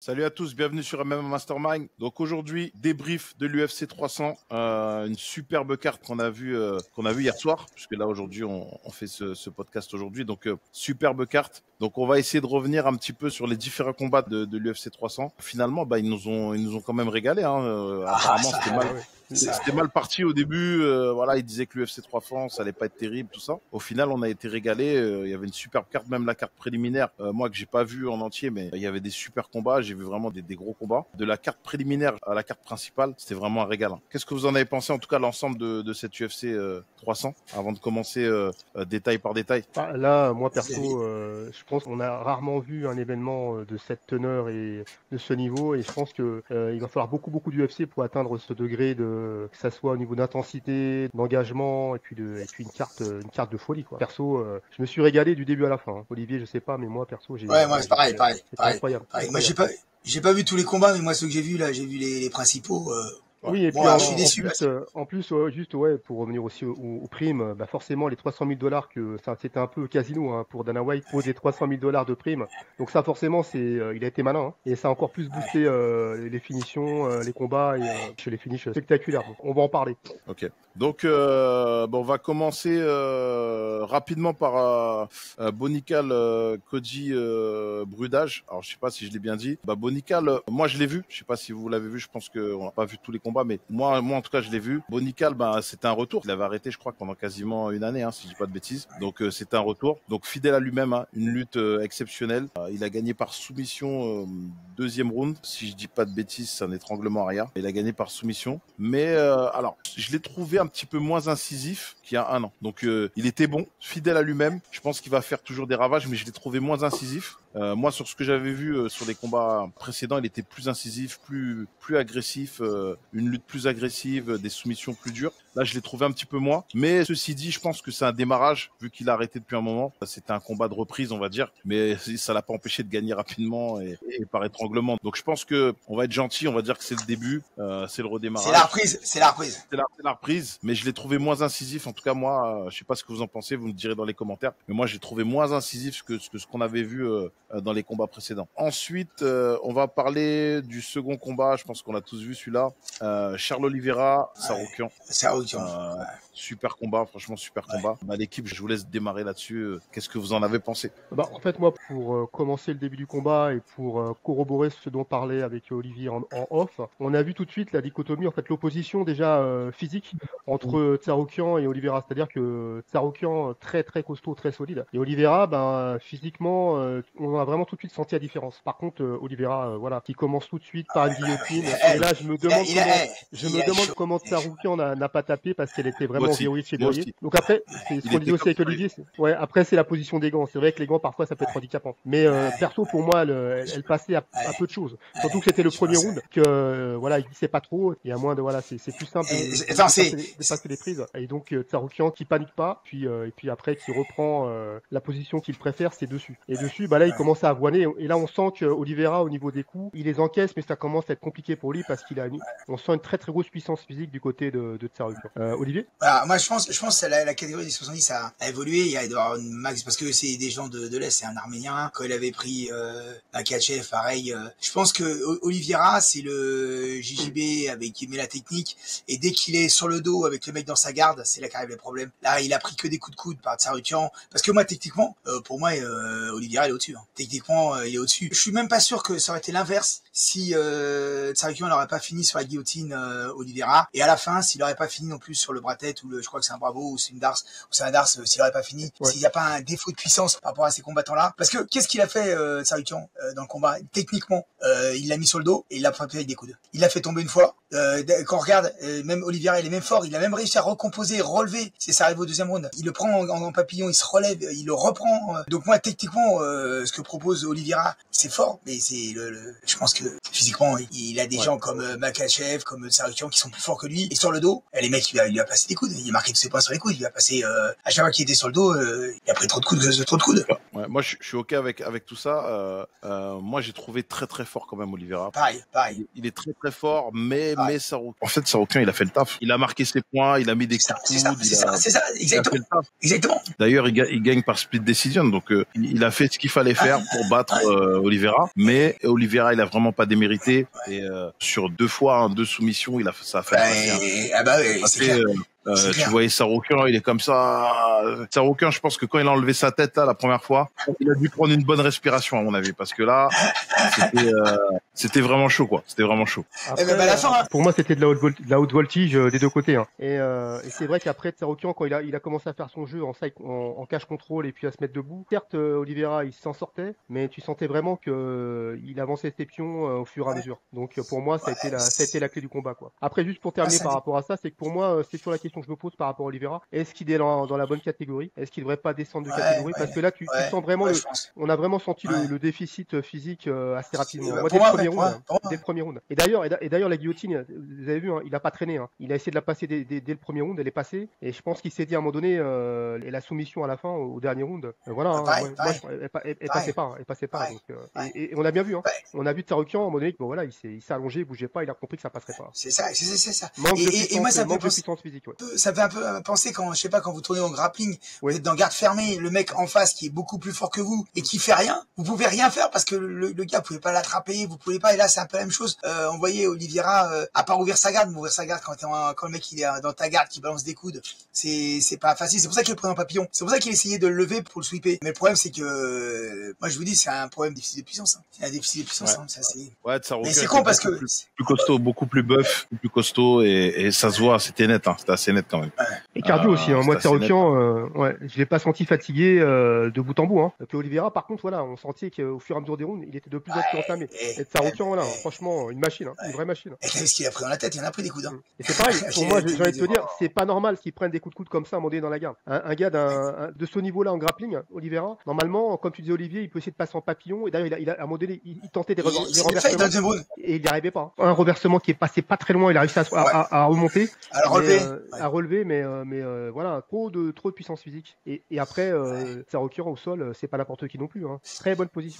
Salut à tous, bienvenue sur MMA Mastermind. Donc aujourd'hui, débrief de l'UFC 300, une superbe carte qu'on a vue hier soir, puisque là aujourd'hui on fait ce podcast aujourd'hui. Donc superbe carte. Donc on va essayer de revenir un petit peu sur les différents combats de l'UFC 300. Finalement, ils nous ont quand même régalé. Apparemment c'était mal parti au début. Ils disaient que l'UFC 300 ça allait pas être terrible, tout ça. Au final, on a été régalé. Il y avait une superbe carte, même la carte préliminaire. Moi que j'ai pas vue en entier, mais il y avait des super combats. J'ai vu vraiment des gros combats. De la carte préliminaire à la carte principale, c'était vraiment un régal. Qu'est-ce que vous en avez pensé, en tout cas, l'ensemble de cette UFC 300, avant de commencer détail par détail? Là, moi perso, je pense qu'on a rarement vu un événement de cette teneur et de ce niveau, et je pense que il va falloir beaucoup d'UFC pour atteindre ce degré que ça soit au niveau d'intensité, d'engagement, et puis une carte de folie, quoi. Perso, je me suis régalé du début à la fin. Hein. Olivier, je sais pas, mais moi perso, moi c'est pareil. Incroyable. Moi j'ai pas vu tous les combats, mais moi ceux que j'ai vus là, j'ai vu les principaux. Oui, et puis je suis déçu. en plus, pour revenir aussi aux primes, forcément les $300 000 c'était un peu casino pour Dana White, poser $300 000 de primes. Donc ça, forcément, il a été malin, hein, et ça a encore plus boosté les finitions, les combats et les finishes spectaculaires. Donc, on va en parler. Ok. Donc, on va commencer rapidement par Bonical Koji Brudage. Alors, je sais pas si je l'ai bien dit. Bonical, moi je l'ai vu. Je sais pas si vous l'avez vu. Je pense qu'on n'a pas vu tous les combats, mais moi en tout cas je l'ai vu. Bonical, c'était un retour. Il avait arrêté, je crois, pendant quasiment une année, si je dis pas de bêtises. Donc c'était un retour. Donc fidèle à lui-même, une lutte exceptionnelle. Il a gagné par soumission deuxième round. Si je dis pas de bêtises, c'est un étranglement arrière. Il a gagné par soumission. Mais alors, je l'ai trouvé un petit peu moins incisif qu'il y a un an. Donc il était bon, fidèle à lui-même. Je pense qu'il va faire toujours des ravages, mais je l'ai trouvé moins incisif. Moi, sur ce que j'avais vu sur les combats précédents, il était plus incisif, plus agressif, une lutte plus agressive, des soumissions plus dures. Là, je l'ai trouvé un petit peu moins. Mais ceci dit, je pense que c'est un démarrage, vu qu'il a arrêté depuis un moment. C'était un combat de reprise, on va dire. Mais ça l'a pas empêché de gagner rapidement et par étranglement. Donc je pense que on va être gentil, on va dire que c'est le début, c'est le redémarrage. C'est la reprise. C'est la reprise, mais je l'ai trouvé moins incisif. En tout cas, moi, je sais pas ce que vous en pensez, vous me direz dans les commentaires. Mais moi, j'ai trouvé moins incisif que ce qu'on avait vu dans les combats précédents. Ensuite, on va parler du second combat. Je pense qu'on l'a tous vu celui-là. Charles Oliveira, Tsarukyan. Super combat, franchement super combat. L'équipe, je vous laisse démarrer là-dessus. Qu'est-ce que vous en avez pensé? En fait, moi, pour commencer le début du combat et pour corroborer ce dont parlait avec Olivier en off, on a vu tout de suite la dichotomie, en fait, l'opposition déjà physique entre Tsarukyan et Oliveira. C'est-à-dire que Tsarukyan, très très costaud, très solide, et Oliveira, physiquement, on a vraiment tout de suite senti la différence. Par contre, Oliveira, qui commence tout de suite par une guillotine. Et là, je me demande comment Tsarukyan n'a pas tapé, parce qu'elle était vraiment verrouillée chez derrière. Donc après, c'est ce qu'on disait aussi avec Olivier. Après, c'est la position des gants. C'est vrai que les gants, parfois, ça peut être handicapant. Mais perso, pour moi, elle passait à peu de choses. Surtout que c'était le premier round, il glissait pas trop. Et à moins c'est plus simple de passer les prises. Et donc, Tsarukyan qui panique pas, et puis après, qui reprend la position qu'il préfère, c'est dessus. Et dessus, là, il commence à avoiner. Et là, on sent que Oliveira, au niveau des coups, il les encaisse, mais ça commence à être compliqué pour lui parce on sent une très très grosse puissance physique du côté de Tsarukyan. Olivier? Moi, je pense que la catégorie des 70 a évolué. Il doit y avoir une max, parce que c'est des gens de l'Est, c'est un Arménien. Quand il avait pris Makhachev, pareil. Je pense que Oliveira, c'est le JJB avec qui met la technique. Et dès qu'il est sur le dos avec le mec dans sa garde, c'est là qu'arrivent les problèmes. Là, il a pris que des coups de coude par Tsarukyan. Parce que moi, techniquement, pour moi, Oliveira, il est au-dessus. Techniquement, il est au-dessus. Je suis même pas sûr que ça aurait été l'inverse si Tsarukyan n'aurait pas fini sur la guillotine Oliveira. Et à la fin, s'il n'aurait pas fini non plus sur le bras-tête, ou je crois que c'est un Bravo, ou c'est une Darce, s'il n'aurait pas fini, s'il n'y a pas un défaut de puissance par rapport à ces combattants-là. Parce que qu'est-ce qu'il a fait Tsarukyan dans le combat? Techniquement, il l'a mis sur le dos et il l'a frappé avec des coudes. Il l'a fait tomber une fois. Quand on regarde, même Oliveira, il est même fort. Il a même réussi à recomposer, relever. Ça arrive au deuxième round. Il le prend en papillon, il se relève, il le reprend. Donc moi, techniquement, ce que propose Oliveira, c'est fort, mais je pense que physiquement, il a des gens comme Makhachev, comme Tsarukyan qui sont plus forts que lui. Et sur le dos, les mec, il lui a passé des coudes. Il a marqué tous ses points sur les coudes. Il lui a passé, à chaque fois qu'il était sur le dos, il a pris trop de coudes. Ouais, moi, je suis OK avec tout ça. Moi, j'ai trouvé très, très fort quand même Oliveira. Pareil. Il est très, très fort, mais Saroukian, il a fait le taf. Il a marqué ses points, il a mis des coups de coude. C'est ça, exactement. D'ailleurs, il gagne par split decision, donc il a fait ce qu'il fallait faire pour battre Oliveira. Mais Oliveira, il a vraiment pas démérité. Et sur 2 fois, 2 soumissions, ça a fait c'est clair. Tu voyais Saroukian, il est comme ça. Saroukian, je pense que quand il a enlevé sa tête là la première fois, il a dû prendre une bonne respiration à mon avis, parce que là, c'était vraiment chaud quoi. C'était vraiment chaud. Après, à la fin, pour moi, c'était de la haute voltige des deux côtés. Hein. Et c'est vrai qu'après Saroukian, quand il a commencé à faire son jeu en cash control et puis à se mettre debout, certes, Oliveira, il s'en sortait, mais tu sentais vraiment que il avançait ses pions au fur et à mesure. Donc pour moi, ça a été la clé du combat quoi. Après, juste pour terminer par rapport à ça, c'est que pour moi, c'est sur la question que je me pose par rapport à Oliveira. Est-ce qu'il est dans la bonne catégorie? Est-ce qu'il devrait pas descendre de catégorie? Parce que là, tu sens vraiment, on a vraiment senti le déficit physique assez rapidement. Moi, dès le premier round. Et d'ailleurs, la guillotine, vous avez vu, hein, il a pas traîné. Hein. Il a essayé de la passer dès le premier round, elle est passée. Et je pense qu'il s'est dit à un moment donné, et la soumission à la fin, au dernier round, voilà, elle passait pas. Donc, et on a bien vu, hein. On a vu Saroukian à un moment donné, bon voilà, il s'est allongé, il bougeait pas, il a compris que ça passerait pas. C'est ça. Et moi, ça me fait puissance physique. Ça fait un peu penser quand vous tournez en grappling, vous êtes dans garde fermée, le mec en face qui est beaucoup plus fort que vous et qui fait rien, vous pouvez rien faire parce que le gars, vous pouvez pas l'attraper, vous pouvez pas, et là c'est un peu la même chose. On voyait Oliveira, à part ouvrir sa garde, quand le mec il est dans ta garde, qui balance des coudes, c'est pas facile. C'est pour ça qu'il est pris en papillon. C'est pour ça qu'il essayait de le lever pour le sweeper. Mais le problème c'est que, moi je vous dis, c'est un problème de déficit de puissance. Hein. C'est un déficit de puissance, hein. Ça c'est. Mais c'est con parce que plus costaud, beaucoup plus buff, plus costaud et ça se voit, c'était net, hein. C'était assez net quand même. Et cardio aussi, hein. Moi, Saroukian, je l'ai pas senti fatigué de bout en bout. Hein. Puis Oliveira, par contre, voilà, on sentait qu'au fur et à mesure des rounds, il était de plus en plus entamé. Et Saroukian, voilà, franchement, une machine, hein, une vraie machine. Et qu'est-ce qu'il a pris dans la tête? Il en a pris des coups. Hein. Et c'est pareil. Pour moi, j'ai envie de te dire, c'est pas normal qu'il prenne des coups de coude comme ça à un moment donné dans la garde. Un gars de ce niveau-là en grappling, Oliveira, normalement, comme tu disais Olivier, il peut essayer de passer en papillon. Et d'ailleurs, il a à un moment donné, il tentait des reversements et il n'y arrivait pas. Un reversement qui est passé pas très loin, il a réussi à remonter, à relever, mais voilà, trop de puissance physique. Et après, Saroukian au sol, c'est pas n'importe qui non plus. Hein. Très bonne position.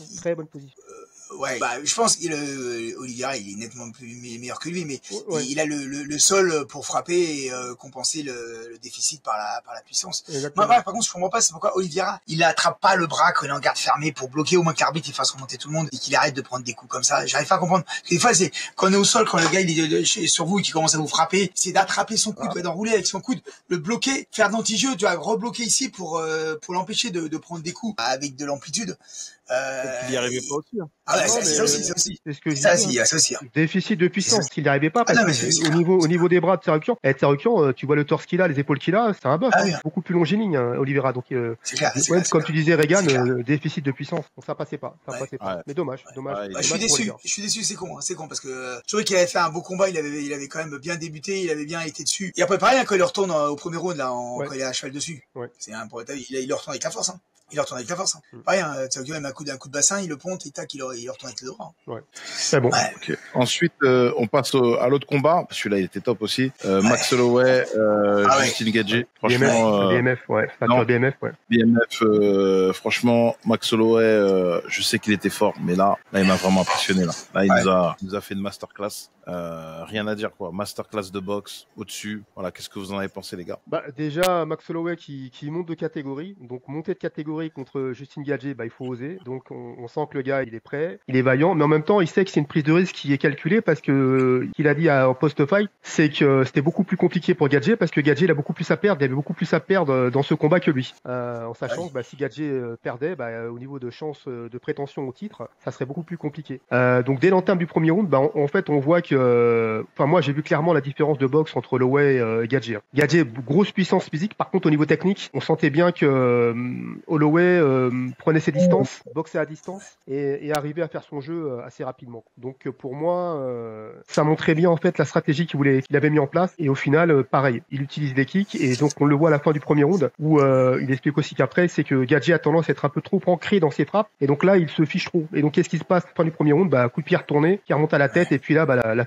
Je pense qu'Oliveira, il est nettement meilleur que lui, mais il a le sol pour frapper et compenser le déficit par la puissance. Moi, par contre, je comprends pas, c'est pourquoi Oliveira, il attrape pas le bras quand il est en garde fermée pour bloquer au moins que l'arbitre il fasse remonter tout le monde et qu'il arrête de prendre des coups comme ça. J'arrive pas à comprendre. Parce que des fois, c'est quand on est au sol, quand le gars il est sur vous et qu'il commence à vous frapper, c'est d'attraper son coude, d'enrouler avec son coude, le bloquer, faire d'anti-jeu, tu vois, rebloquer ici pour l'empêcher de prendre des coups avec de l'amplitude. Il y arrivait pas aussi. Hein. Ça aussi. C'est ce que ça aussi. Déficit de puissance. S'il n'y arrivait pas, parce que au niveau des bras de Saroukian, tu vois le torse qu'il a, les épaules qu'il a, c'est un bœuf, beaucoup plus longiligne, Oliveira. Donc, comme tu disais, Regan, déficit de puissance. Donc ça passait pas. Mais dommage. Je suis déçu, c'est con parce que je trouvais qu'il avait fait un beau combat, il avait quand même bien débuté, il avait bien été dessus. Et après pareil, quand il retourne au premier round là, quand il est à cheval dessus, c'est un il retourne avec la force. Hein. Il retourne avec la force. Hein. Pareil, Saroukian même un coup de bassin, il le ponte et tac, il retourne avec le droit. Ouais. C'est bon. Okay. Ensuite, on passe à l'autre combat. Celui-là, il était top aussi. Max Holloway, Justin Gaethje. Franchement, BMF, BMF, franchement, Max Holloway, je sais qu'il était fort, mais là, il m'a vraiment impressionné. Là, il nous a fait une masterclass. Rien à dire quoi. Masterclass de boxe au-dessus. Voilà, qu'est-ce que vous en avez pensé, les gars? Déjà, Max Holloway qui monte de catégorie. Donc monter de catégorie contre Justin Gaethje, il faut oser. Donc on sent que le gars, il est prêt, il est vaillant, mais en même temps, il sait que c'est une prise de risque qui est calculée parce que qu'il a dit en post-fight, c'est que c'était beaucoup plus compliqué pour Gaethje parce que Gaethje, il a beaucoup plus à perdre, il avait beaucoup plus à perdre dans ce combat que lui. En sachant que si Gaethje perdait, au niveau de chance de prétention au titre, ça serait beaucoup plus compliqué. Donc dès l'entame du premier round, en fait, on voit que, moi, j'ai vu clairement la différence de boxe entre Holloway et Gaethje. Gaethje, grosse puissance physique. Par contre, au niveau technique, on sentait bien que Holloway prenait ses distances, boxait à distance et arrivait à faire son jeu assez rapidement. Donc pour moi, ça montrait bien en fait la stratégie qu'il avait mis en place. Et au final, pareil, il utilise des kicks et donc on le voit à la fin du premier round où il explique aussi qu'après, c'est que Gaethje a tendance à être un peu trop ancré dans ses frappes et donc là, il se fiche trop. Et donc qu'est-ce qui se passe à la fin du premier round? Coup de pied retourné, qui remonte à la tête et puis là,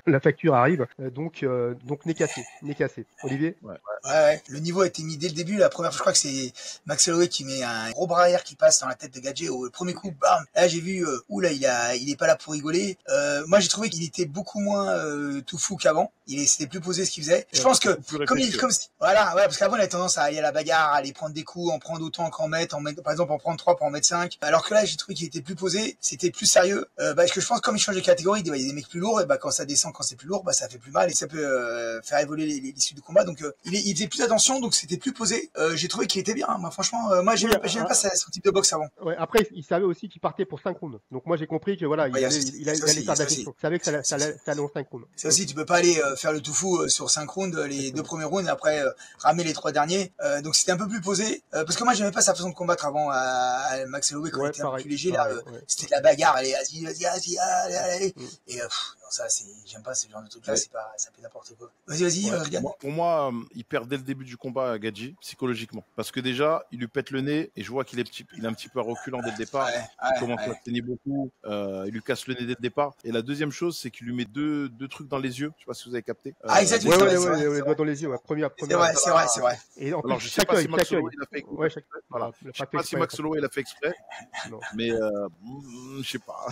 la facture arrive. Donc nez cassé. Olivier? Ouais, le niveau a été mis dès le début. La première fois, je crois que c'est Max Holloway qui met un gros bras arrière qui passe dans la tête de Gadget. Au premier coup, bam. Là, j'ai vu, il est pas là pour rigoler. Moi, j'ai trouvé qu'il était beaucoup moins tout fou qu'avant. C'était plus posé ce qu'il faisait. Je pense que voilà, ouais, parce qu'avant, il a tendance à aller à la bagarre, à aller prendre des coups, en prendre autant qu'en mettre, par exemple, en prendre 3 pour en mettre 5. Alors que là, j'ai trouvé qu'il était plus posé, c'était plus sérieux. Parce que je pense que comme il change de catégorie, il y a des mecs plus lourds, et quand ça descend, quand c'est plus lourd, ça fait plus mal et ça peut faire évoluer l'issue du combat. Donc il faisait plus attention, donc c'était plus posé. J'ai trouvé qu'il était bien. Moi, franchement, moi j'aimais pas son type de boxe avant. Ouais, après, il savait aussi qu'il partait pour 5 rounds. Donc moi j'ai compris que voilà, il allait faire de la gestion. Il savait que ça allait en 5 rounds. C'est aussi, tu peux pas aller faire le tout fou sur 5 rounds, les 2 premiers rounds, et après ramer les 3 derniers. Donc c'était un peu plus posé. Parce que moi j'aimais pas sa façon de combattre avant à Max Holloway quand il était un peu plus léger. C'était de la bagarre, allez, vas-y, allez. Et ça, j'aime pas ce genre de truc-là, ça fait n'importe quoi. Vas-y, regarde. Pour moi, il perd dès le début du combat à Gadji, psychologiquement. Parce que déjà, il lui pète le nez, et je vois qu'il est un petit peu reculant dès le départ. Il commence à saigner beaucoup, il lui casse le nez dès le départ. Et la deuxième chose, c'est qu'il lui met deux trucs dans les yeux. Je sais pas si vous avez capté. Exactement. Les doigts dans les yeux, première. C'est vrai. Et en alors, plus, je sais pas si Max Holloway l'a fait exprès. Voilà. Je sais pas si Max Holloway l'a fait exprès. Mais, je sais pas.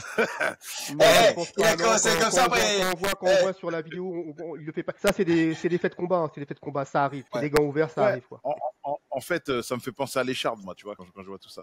Il a commencé comme ça après. Quand on voit sur la vidéo, il le fait pas. Ça, c'est des faits de combat, c'est des faits de combat, ça arrive. Les gants ouverts, ça arrive, quoi. En fait, ça me fait penser à l'écharde, moi, tu vois, quand je vois tout ça.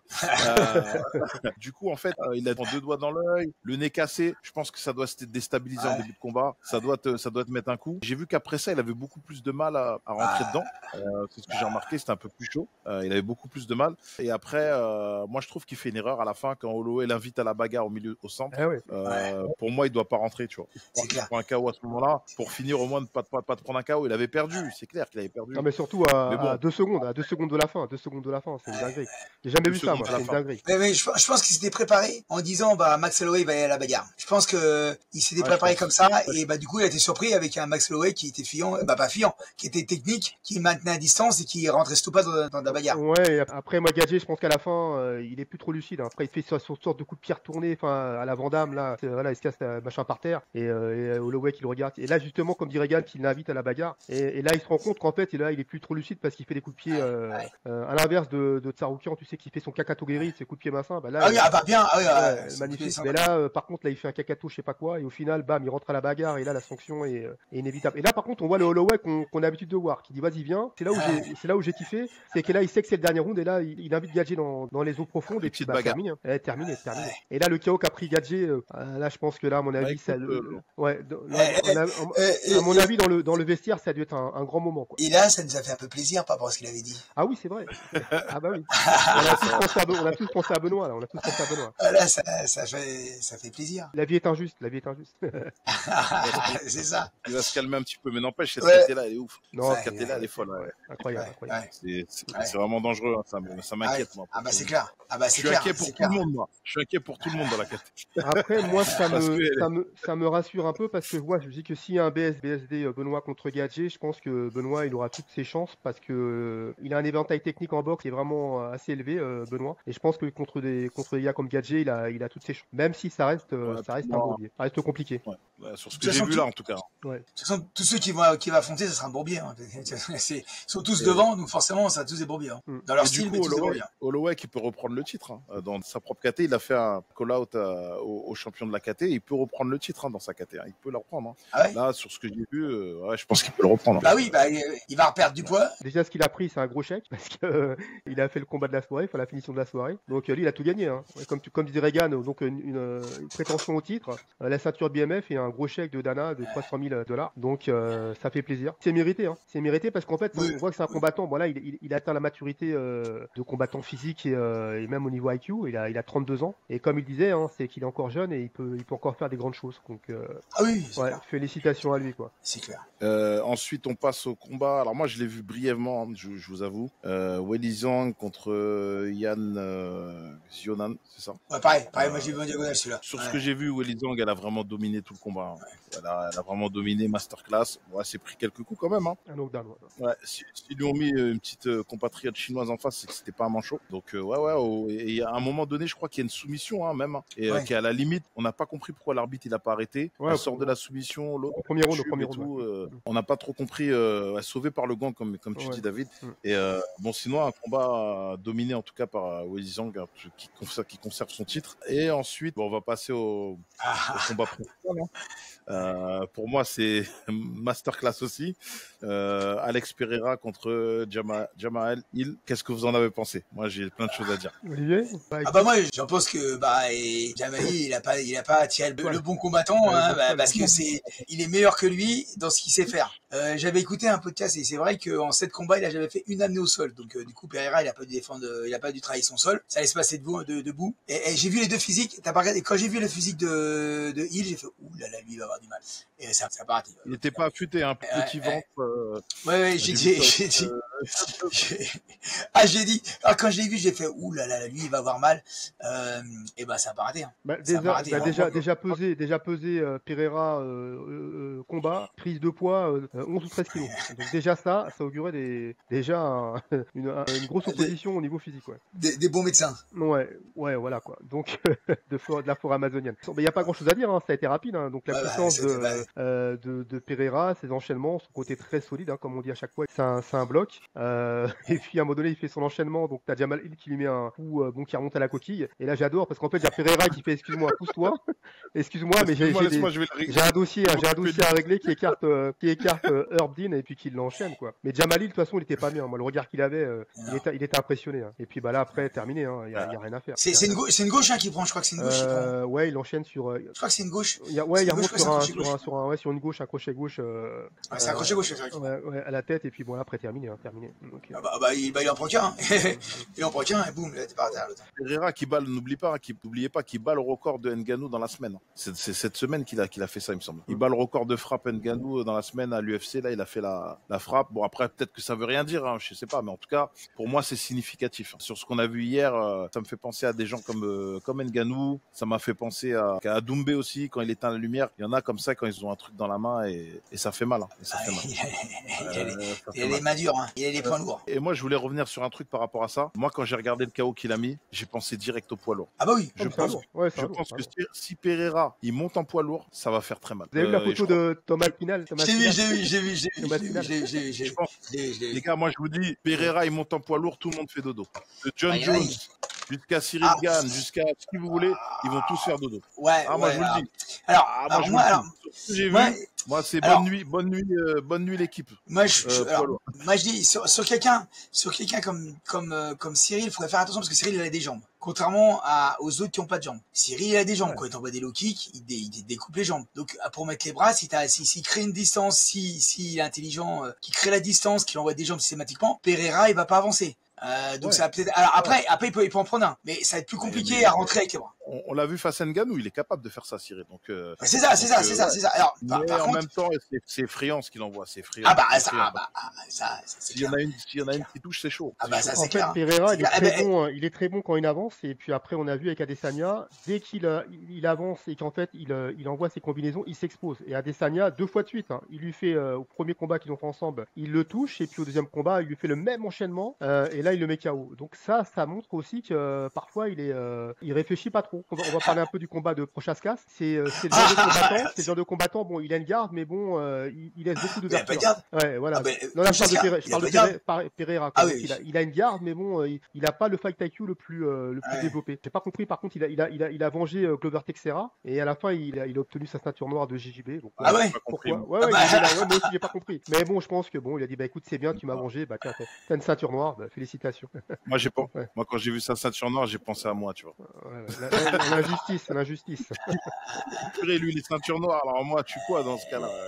Du coup, en fait, il a 2 doigts dans l'œil, le nez cassé. Je pense que ça doit se déstabiliser en début de combat. Ça doit te mettre un coup. J'ai vu qu'après ça, il avait beaucoup plus de mal à rentrer dedans. C'est ce que j'ai remarqué, c'était un peu plus chaud. Il avait beaucoup plus de mal. Et après, moi, je trouve qu'il fait une erreur à la fin quand Holloway l'invite à la bagarre au centre. Pour moi, il doit pas rentrer, tu vois. Il prend un KO à ce moment-là. Pour finir, au moins, de pas prendre un KO. Il avait perdu. C'est clair qu'il avait perdu. Non, mais surtout à 2 secondes. À 2 secondes de la fin. 2 secondes de la fin. C'est une dinguerie. J'ai jamais vu ça, moi. C'est une dinguerie. Mais je pense qu'il s'était préparé en disant, Max Holloway va aller à la bagarre. Je pense que il s'était préparé comme ça. Et du coup, il a été surpris avec un Max Holloway qui était fuyant, pas fuyant, qui était technique, qui maintenait à distance et qui rentrait tout pas dans la bagarre. Ouais, et après, moi, Gadget, je pense qu'à la fin, il est plus trop lucide. Après, il fait son sorte de coup de pied retourné, à la Van Damme, là. Voilà, il se casse machin par terre. Et Holloway qui le regarde. Et là, justement, comme dit Regan, qu'il l'invite à la bagarre. Et là, il se rend compte qu'en fait, il est plus trop lucide parce qu'il fait des coups de pied, à l'inverse de Tsaroukian, tu sais, qui fait son Kakato-Guerri, ses coups de pied massins. Magnifique. Mais là, par contre, là, il fait un Kakato, je sais pas quoi. Et au final, bam, il rentre à la bagarre. Et là, la sanction est inévitable. Et là, par contre, on voit le Holloway qu'on a l'habitude de voir, qui dit, vas-y, viens. C'est là où j'ai kiffé. C'est que là, il sait que c'est le dernier round. Et là, il invite Gadget dans les eaux profondes. Et puis, terminé. Terminé. Et là, le KO qu'a pris Gadget, là, je pense que là, à mon avis, à mon avis, dans le vestiaire, ça a dû être un grand moment, quoi. Et là, ça nous a fait un peu plaisir par rapport à ce qu'il avait dit. Ah oui, c'est vrai. Ah bah oui. On a tous pensé à Benoît, là. Là, ça fait plaisir. La vie est injuste. C'est ça. Il va se calmer un petit peu, mais n'empêche, cette KT-là, elle est ouf. Non, cette KT-là, elle est folle. Incroyable. C'est vraiment dangereux, hein. Ça m'inquiète, moi. Ah bah c'est clair. Je suis inquiet pour tout le monde, moi. Je suis inquiet pour tout le monde dans la KT. Après, moi, ça me rassure un peu parce que moi, je dis que s'il y a un BSD Benoît contre Gadget, je pense que Benoît, il aura toutes ses chances parce que il a un éventail technique en boxe qui est vraiment assez élevé, Benoît. Et je pense que contre des gars comme Gadget, il a toutes ses chances. Même si ça reste un bourbier. Ça reste compliqué. Sur ce que j'ai vu là, en tout cas. De toute façon, tous ceux qui vont affronter, ça sera un bourbier. Ils sont tous devant, donc forcément, ça a tous des bourbiers. Dans leur style, mais tous des bourbiers. Holloway qui peut reprendre le titre. Dans sa propre KT, il a fait un call-out au champion de la KT. Il peut reprendre le titre dans sa KT. Il peut le reprendre. Là, sur ce que j'ai vu, je pense qu'il peut le reprendre. Bah oui, il va reperdre du poids. Déjà, ce qu'il a pris, c'est un gros chèque parce que il a fait le combat de la soirée, la finition de la soirée. Donc lui, il a tout gagné. Comme disait Regan, donc une prétention au titre, la ceinture BMF et un gros chèque de Dana de $300,000. Donc ça fait plaisir. C'est mérité. C'est mérité parce qu'en fait, on voit que c'est un combattant. Voilà, il atteint la maturité de combattant physique et même au niveau IQ. Il a 32 ans. Et comme il disait, c'est qu'il est encore jeune et il peut encore faire des grandes choses. Donc félicitations à lui, quoi. C'est clair. Ensuite, on passe au combat. Alors moi, je l'ai vu brièvement, je vous avoue. Weili Zhang contre Yan Xiaonan, c'est ça? Pareil, moi j'ai vu en diagonale celui-là. Sur ce que j'ai vu, Weili Zhang, elle a vraiment dominé tout le combat. combat. Hein. Elle a vraiment dominé, masterclass. Ouais, c'est pris quelques coups quand même. Hein. Un knockdown. Ouais, s'ils lui ont mis une petite compatriote chinoise en face, c'est que c'était pas un manchot. Donc et à un moment donné, je crois qu'il y a une soumission même, et qui est à la limite. On n'a pas compris pourquoi l'arbitre il a pas arrêté. Elle sort de la soumission, l'autre. Au premier round. On n'a pas trop compris. Sauvé par le gant, comme tu dis, David. Et bon, sinon un combat dominé en tout cas par Weili Zhang, qui conserve son titre. Et ensuite, on va passer au combat principal. Pour moi, c'est masterclass aussi. Alex Pereira contre Jamahal Hill. Qu'est-ce que vous en avez pensé? Moi, j'ai plein de choses à dire. Olivier? Moi, j'en pense que Jamahal Hill, il a pas attiré le bon combattant, parce que il est meilleur que lui dans ce qu'il sait faire. J'avais écouté un podcast et c'est vrai qu'en 7 combats, il a jamais fait une amenée au sol. Donc du coup, Pereira, il a pas dû défendre, il a pas dû travailler son sol. Ça laisse passer debout. Et j'ai vu les deux physiques. T'as pas regardé? Quand j'ai vu le physique de Hill, j'ai fait ouh là là, lui il va avoir du mal. Et ça a pas raté. Il n'était pas affûté, hein, petit ventre. J'ai dit. Quand je l'ai vu, j'ai fait ouh là là, lui il va avoir mal. Et ça a pas raté. Hein. Déjà pesé Pereira combat, prise de poids 11 ou 13 kilos. Donc déjà ça augurait une grosse opposition au niveau physique. Ouais. Des bons médecins. Ouais, voilà quoi. Donc de la forêt amazonienne. Mais il n'y a pas grand chose à dire, hein. Ça a été rapide. Hein. Donc la puissance de Pereira, ses enchaînements, son côté très solide, hein, comme on dit à chaque fois, c'est un bloc. Et puis à un moment donné, il fait son enchaînement. Donc t'as Jamahal Hill qui lui met un coup qui remonte à la coquille. Et là j'adore parce qu'en fait il y a Pereira qui fait excuse-moi, pousse-toi. Excuse-moi, mais j'ai un dossier à régler qui écarte Herb Dean et puis qui l'enchaîne quoi. Mais Jamahal Hill de toute façon il était pas bien. Moi le regard qu'il avait, il était impressionné. Hein. Et puis là après terminé, hein. Il y a rien à faire. C'est une gauche qui prend, je crois que c'est une gauche. Ouais, il enchaîne sur. Je crois que c'est une gauche. Il remonte sur une gauche, un crochet gauche. C'est un crochet gauche, c'est vrai. Ouais, à la tête et puis bon après terminé. Donc, il en prend qu'un. Il en prend qu'un et boum, là t'es par terre. Pereira n'oubliez pas qu'il bat le record de Ngannou dans la semaine. C'est cette semaine qu'il a fait ça, il me semble. Il bat le record de frappe Ngannou dans la semaine à l'UFC. Là, il a fait la frappe. Bon après peut-être que ça veut rien dire, hein, je sais pas, mais en tout cas pour moi c'est significatif. Sur ce qu'on a vu hier, ça me fait penser à des gens comme Ngannou. Ça m'a fait penser à Doumbé aussi quand il éteint la lumière. Il y en a comme ça quand ils ont un truc dans la main et ça fait mal. Hein, et ça fait mal. Il a les mains dures, hein. Il a les poings lourds. Et moi je voulais revenir sur un truc par rapport à ça. Moi quand j'ai regardé le KO qu'il a mis, j'ai pensé direct au poids lourd. Ah bah oui. Je pense que si Pereira il monte en poids lourd, ça va faire très mal. Vous avez vu la photo de Thomas Pinal? J'ai vu. Les gars, moi je vous dis, Pereira il monte en poids lourd, tout le monde fait dodo. De John Jones jusqu'à Cyril Gann, jusqu'à qui vous voulez, ils vont tous faire dodo. Ouais. Moi je vous le dis. J'ai vu. Moi c'est bonne nuit l'équipe. Moi je dis sur quelqu'un comme Cyril, il faudrait faire attention parce que Cyril il a des jambes. Contrairement aux autres qui ont pas de jambes. Cyril il a des jambes. Quand il t'envoie des low kicks, il découpe les jambes. Donc pour mettre les bras, s'il crée une distance, s'il est intelligent, qui crée la distance, qu'il envoie des jambes systématiquement, Pereira il va pas avancer. Donc ça va peut-être. Alors après il peut en prendre un, mais ça va être plus compliqué à rentrer avec les bras. On l'a vu face à Ngannou, il est capable de faire ça, Cyril. Donc c'est ça. Alors par contre, en même temps, c'est effrayant ce qu'il envoie, c'est effrayant. Ça c'est S'il y en a une qui touche, c'est chaud. Ça en c'est clair. fait, Pereira, il est très bon quand il avance et puis après on a vu avec Adesanya, dès qu'il avance et qu'en fait il envoie ses combinaisons, il s'expose. Et Adesanya 2 fois de suite, hein, il lui fait au premier combat qu'ils ont fait ensemble, il le touche et puis au deuxième combat il lui fait le même enchaînement et là il le met KO. Donc ça montre aussi que parfois il réfléchit pas trop. On va parler un peu du combat de Prochaska. C'est le genre de combattant. Bon, il a une garde, mais bon, il laisse beaucoup de garde. Ouais, voilà. Non, là, je parle de Pereira. Il a une garde, mais bon, il a pas le fight IQ le plus développé. J'ai pas compris. Par contre, il a vengé Glover Teixeira et à la fin, il a obtenu sa ceinture noire de JJB. Donc, pourquoi? Ouais, moi aussi, j'ai pas compris. Mais bon, je pense que bon, il a dit, bah écoute, c'est bien, tu m'as vengé, bah tiens, t'as une ceinture noire, bah, félicitations. Moi, quand j'ai vu sa ceinture noire, j'ai pensé à moi, tu vois. L'injustice. Lui, les ceintures noires, alors moi, tu quoi dans ce cas-là?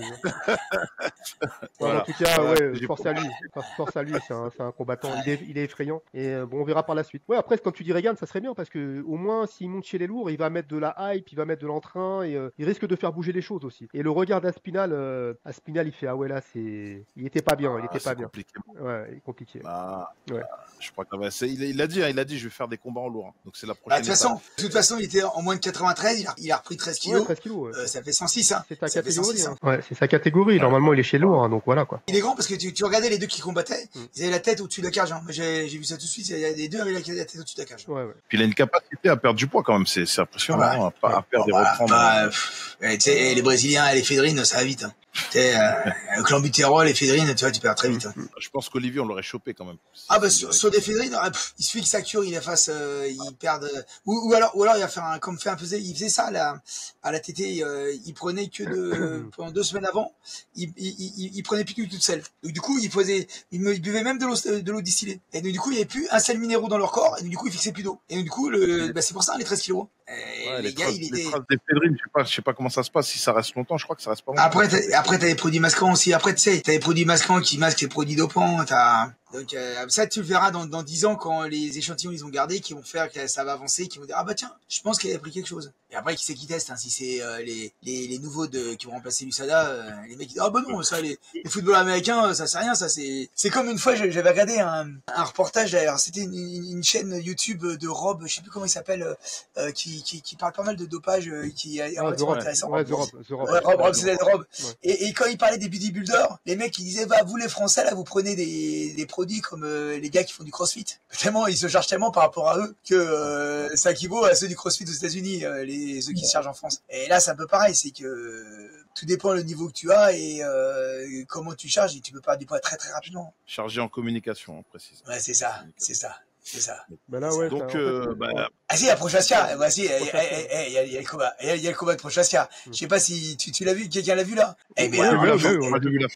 Voilà. En tout cas, force à lui, c'est un combattant, il est effrayant. Et bon, on verra par la suite. Ouais, après, quand tu dis Reagan, ça serait bien parce que au moins, s'il monte chez les lourds, il va mettre de la hype, il va mettre de l'entrain et il risque de faire bouger les choses aussi. Et le regard d'Aspinal, il fait il était pas bien, Compliqué. Ouais, il est compliqué. Je crois qu'il il a dit, je vais faire des combats en lourd. Hein. Donc c'est la prochaine étape. De toute façon, il était en moins de 93, il a repris 13 Ouais, kilos. 13 kilos. Ouais. Ça fait 106, hein. C'est sa Ça fait 106, catégorie. hein. Ouais, c'est sa catégorie. Normalement, il est chez lourd, donc voilà quoi. Il est grand parce que tu regardais les deux qui combattaient, Mm. ils avaient la tête au-dessus de la cage. Hein. J'ai vu ça tout de suite, les deux avaient la tête au-dessus de la cage. Ouais. Puis il a une capacité à perdre du poids quand même, c'est impressionnant, Ah bah, à perdre et reprendre. Tu sais, les Brésiliens, les Fédrines, ça va vite. Hein. Tu sais, Clenbuterol, les Fédrines, tu vois, tu perds très vite. Hein. Je pense qu'Olivier, on l'aurait chopé quand même. Ah bah sur des Fédrines, il suffit que sa cure, il la fasse, il perde. Ou alors il va faire comme fait un peu, il faisait ça là, à la TT, il prenait que pendant 2 semaines avant, il prenait plus que de sel. Donc du coup, il buvait même de l'eau distillée. Et donc du coup, il n'y avait plus un sel minéraux dans leur corps, et donc du coup, il fixait plus d'eau. Et donc du coup, c'est pour ça les 13 kilos. Ouais, les gars, traces, les traces des Fédrines, je sais pas comment ça se passe, si ça reste longtemps, je crois que ça reste pas longtemps. Après t'as des produits masquants aussi. Après, tu sais, t'as des produits masquants qui masquent les produits dopants. Donc ça, tu le verras dans 10 ans quand les échantillons ils ont gardé, qui vont faire que ça va avancer, qui vont dire ah bah tiens, je pense qu'il a pris quelque chose. Et après qui c'est qui teste, hein, si c'est les nouveaux qui vont remplacer l'USADA, les mecs ils disent ah bah non, ça les footballeurs américains, ça c'est rien, ça c'est comme une fois j'avais regardé un reportage d'ailleurs, c'était une chaîne YouTube de Rob, je sais plus comment il s'appelle, qui parle pas mal de dopage, qui est relativement intéressant. Ouais, The Rob. Rob, c'est Rob. Ouais. Et quand il parlait des bodybuilders, les mecs ils disaient bah vous les Français là vous prenez des produits comme les gars qui font du CrossFit. Tellement ils se chargent tellement par rapport à eux que ça équivaut à ceux du CrossFit aux États-Unis, ceux qui se chargent en France. Et là c'est un peu pareil, c'est que tout dépend le niveau que tu as et comment tu charges, et tu peux perdre du poids très très rapidement. Chargé en communication, on précise. Ouais, c'est ça. C'est ça. Ben là, ouais. Donc, Ah si, à Prochaska, bah si, il y a le combat, il y a le combat de Prochaska. Je sais pas si tu l'as vu, quelqu'un l'a vu là. on a vu la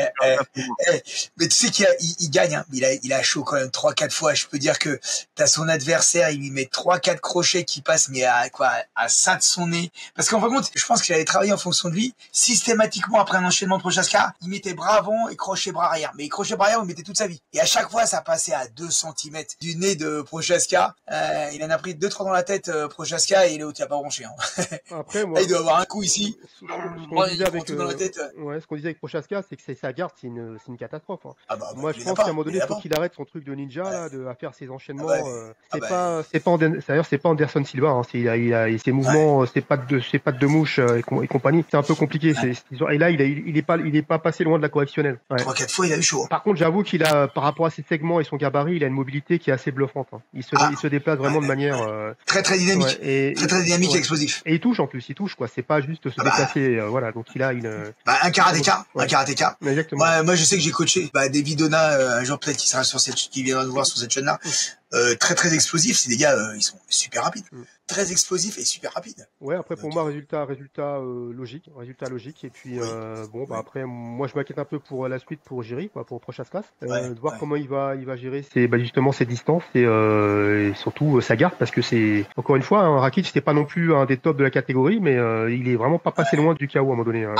fin. Mais tu sais qu'il gagne, hein. Il a chaud quand même 3-4 fois. Je peux dire que t'as son adversaire, il lui met 3-4 crochets qui passent, mais à ça de son nez. Parce qu'en fin de compte, je pense qu'il avait travaillé en fonction de lui. Systématiquement, après un enchaînement de Prochaska, il mettait bras avant et crochet bras arrière. Mais crochet bras arrière, il mettait toute sa vie. Et à chaque fois, ça passait à 2 cm du nez de Prochaska. Il en a pris 2-3 dans la tête, Prochaska, et l'autre, il a pas bronché. Hein. Après, moi, là, il doit avoir un coup ici. Ce qu'on disait avec, dans la tête. Ouais, ce qu'on disait avec Prochaska, c'est que sa garde, c'est une catastrophe. Hein. Ah bah, moi, je pense qu'à un moment donné, il faut qu'il arrête son truc de ninja, là, à faire ses enchaînements. C'est pas Anderson Silva, hein. Il a ses mouvements, c'est pas de mouche et compagnie. C'est un peu compliqué. Et là, il est pas passé loin de la correctionnelle. 3-4 fois, il a eu chaud. Par contre, j'avoue qu'il a, par rapport à ses segments et son gabarit, il a une mobilité qui est assez bluffante. Hein. Il se déplace vraiment de manière très dynamique, très dynamique et explosif. Et il touche en plus, quoi. C'est pas juste se déplacer, voilà. Donc il a une. Un karatéka, Exactement. Moi, je sais que j'ai coaché David Donna, un jour peut-être qui viendra nous voir sur cette chaîne-là. Très très explosif. C'est des gars, ils sont super rapides. Très explosif et super rapide. Ouais, après pour moi résultat logique, et puis après moi je m'inquiète un peu pour la suite pour Jiri, quoi, pour Prochaska, de voir comment il va gérer justement ses distances et surtout sa garde, parce que c'est encore une fois Rakic, c'était pas non plus un des tops de la catégorie, mais il est vraiment pas passé loin du KO à un moment donné. Hein.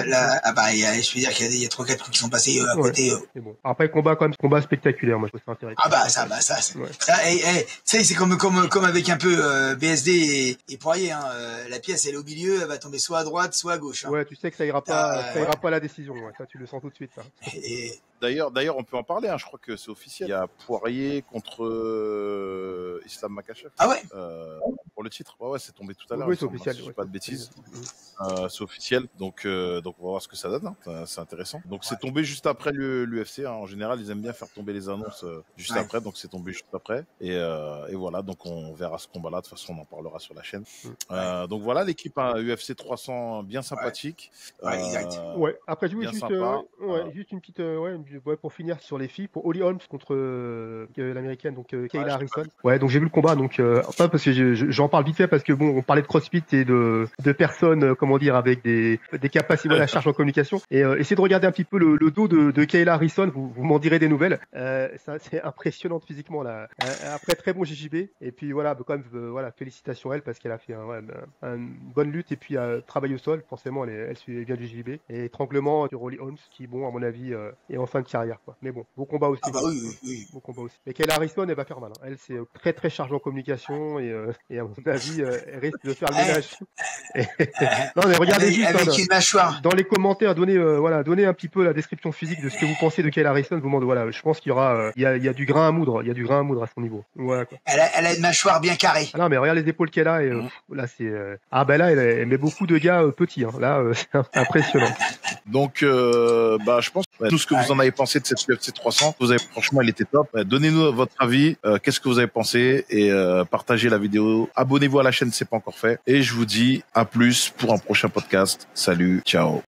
Je veux dire qu'il y a 3-4 coups qui sont passés à côté. C'est bon. Après combat spectaculaire, moi je trouve ça intéressant. Tu sais, c'est comme avec un peu BSD et Poirier, hein. La pièce elle est au milieu, elle va tomber soit à droite, soit à gauche. Hein. Ouais, tu sais que ça ira pas à la décision. Ouais. Ça, tu le sens tout de suite. Ça. D'ailleurs, on peut en parler. Hein. Je crois que c'est officiel. Il y a Poirier contre Islam Makhachev. Ah ouais. Pour le titre. Ouais, c'est tombé tout à l'heure. Oui, c'est officiel. Si je dis pas de bêtises. C'est officiel. Donc, on va voir ce que ça donne. Hein. C'est intéressant. Donc, c'est tombé juste après l'UFC. Hein. En général, ils aiment bien faire tomber les annonces juste après. Donc, c'est tombé juste après. Et voilà. Donc, on verra ce combat-là. De toute façon, on en parlera sur la chaîne. Donc, voilà, l'équipe UFC 300 bien sympathique. Exact. Ouais. Après, juste une petite, pour finir sur les filles, pour Holly Holmes contre l'américaine, donc Kayla Harrison. Ouais, donc j'ai vu le combat, donc enfin parce que j'en parle vite fait parce que bon, on parlait de CrossFit et de personnes, comment dire, avec des capacités à la charge en communication. Et essayez de regarder un petit peu le dos de Kayla Harrison, vous m'en direz des nouvelles. C'est impressionnant physiquement là. Après très bon JJB. Et puis voilà, quand même, félicitations à elle parce qu'elle a fait une bonne lutte et puis travail au sol. Forcément, elle vient du JJB. Et étranglement sur Holly Holmes, qui bon à mon avis est en fin de carrière, quoi. Mais bon, beau combat aussi. Ah bah oui, oui, oui. Beau combat aussi. Mais Kayla Harrison, elle va faire mal. Hein. Elle, c'est très très chargée en communication et à mon avis, elle risque de faire le ménage. Non, mais regardez juste avec une mâchoire. dans les commentaires, donnez un petit peu la description physique de ce que vous pensez de Kayla Harrison. Je vous demande, voilà, je pense qu'il y aura, il y a du grain à moudre, il y a du grain à moudre à son niveau. Voilà quoi. Elle a une mâchoire bien carrée. Ah non, mais regarde les épaules qu'elle a et là c'est là elle met beaucoup de gars petits. Hein. Là, c'est impressionnant. Donc, je pense que tout ce que vous en avez pensé de cette UFC 300, franchement, il était top. Donnez-nous votre avis. Qu'est-ce que vous avez pensé et partagez la vidéo. Abonnez-vous à la chaîne si c'est pas encore fait. Et je vous dis à plus pour un prochain podcast. Salut, ciao.